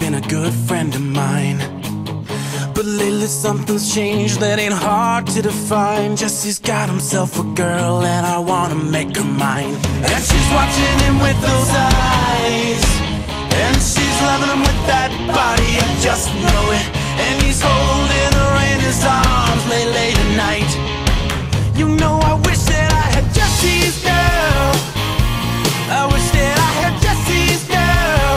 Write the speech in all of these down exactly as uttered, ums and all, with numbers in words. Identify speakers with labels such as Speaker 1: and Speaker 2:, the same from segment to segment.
Speaker 1: been a good friend of mine, but lately something's changed that ain't hard to define. Jesse's got himself a girl and I wanna make her mine. And she's watching him with those eyes, and she's loving him with that body, I just know it. And he's holding her in his arms late, late at night. You know I wish that I had Jesse's girl. I wish that I had Jesse's girl.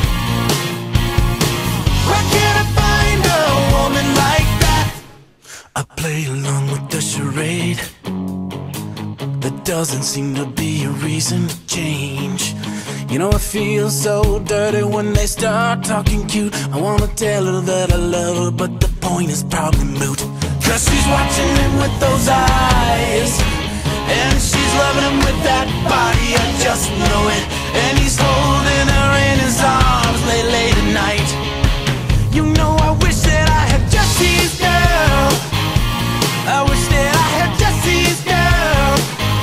Speaker 1: Where can I find a woman like that? I play along with the charade. There doesn't seem to be a reason to change. You know it feels so dirty when they start talking cute. I wanna tell her that I love her, but the point is probably moot. Cause she's watching him with those eyes, and she's loving him with that body, I just know it. And he's holding her in his arms late, late at night. You know I wish that I had Jesse's girl. I wish that I had Jesse's girl.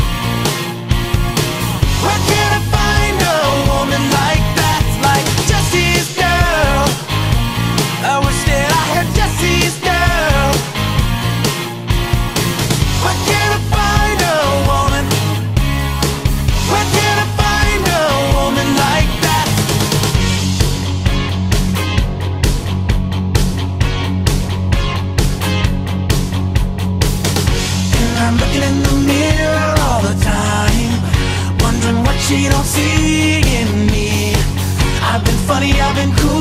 Speaker 1: Where can I find a woman like that, like Jesse's girl? I wish that I had Jesse's girl. Where can I find a woman? Where can I find a woman like that? And I'm looking in the mirror all the time, wondering what she don't see in me. I've been funny, I've been cool,